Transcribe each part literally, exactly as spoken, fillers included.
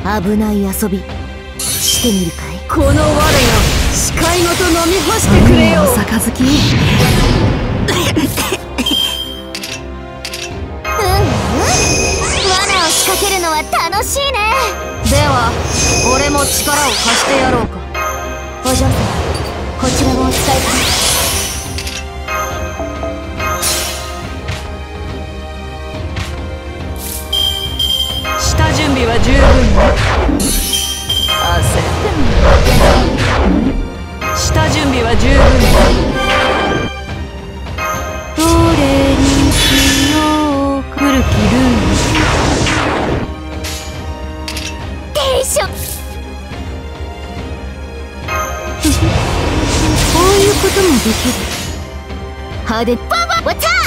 危ない遊びしてみるかい。 この我が視界ごと飲み干してくれよ。 杯罠を仕掛けるのは楽しいね。 では俺も力を貸してやろうか。 お嬢様、こちらもお使いください。 下準備は十分に。焦っても下準備は十分に。どれにしようか。古きルールテンションこういうこともできる。 派手パワーワター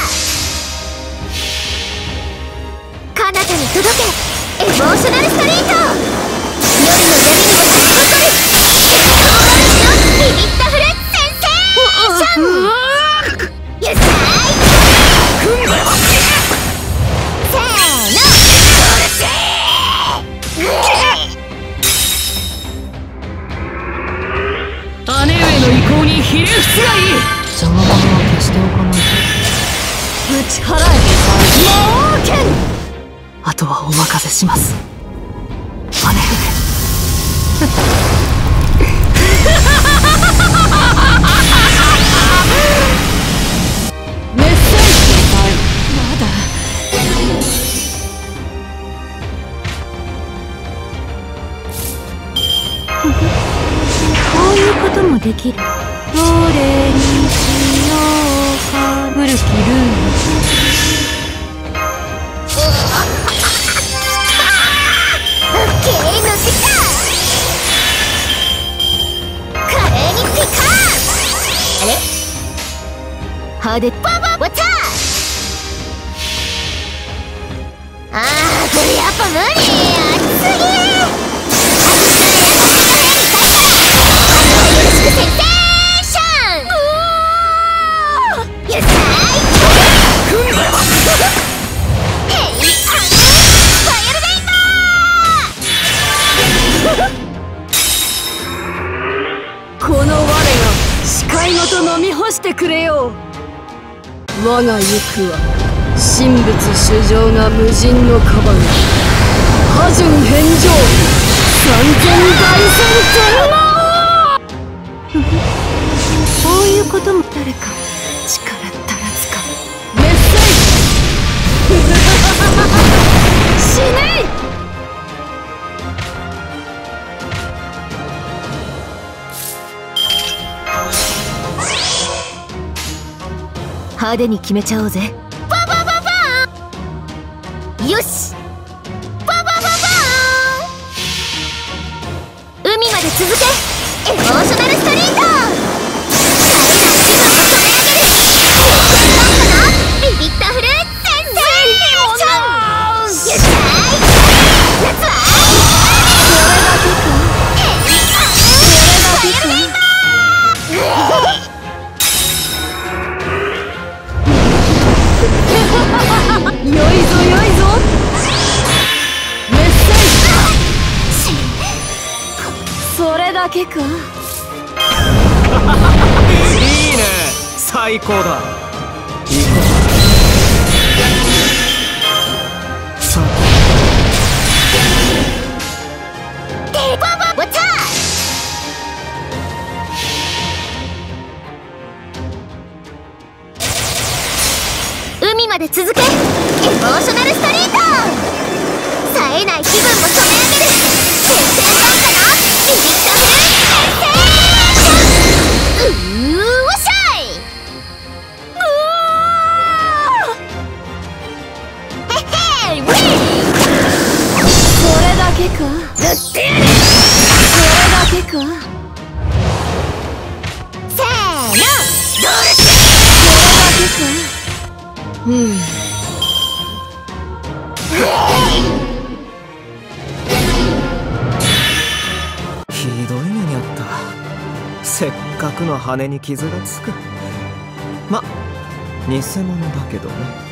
彼方に届けエモーショナルストリート。夜の闇にも立ち残る鉄道嵐のビビッタフルセンセーション。よっしゃーいせーの姉上の意向にひれ伏すがいい。邪魔者は消しておかないと。打ち払え魔王剣。あとはお任せします、姉上。メッセージまだこういうこともできる。どれにしようか。古きルールゲームピカ華麗にピカあれ派手パワーワター。あーこれやっぱ無理。熱すぎセンセーション。よっしゃーいヘイアンファイアルレイバー。 この我が視界ごと飲み干してくれよ。我が行くは神仏主情が無人のカバン。破順返上三千大戦天魔。こういうことも誰か力足らずか。メッセージ死ねい。 派手に決めちゃおうぜ。ババババーン。よしババババーン。海まで続けエモーショナルストリート。冴えない気分を染め上げるビビッタフルセンセーション。よっしゃーい夏は良いぞ良いぞ。メッセージそれだけか。 いいね、最高だ。行こう。さあデババワター。海まで続けエモーショナルストリート。冴えない気分も染め上げる天然文化のビビッタフルセンセーション。うーわっしゃい。うーへへいウィー。 それだけか。 うってやる。 それだけか。 せーのドルチェ。 それだけか。うんひどい目にあった。せっかくの羽に傷がつく。ま、偽物だけどね。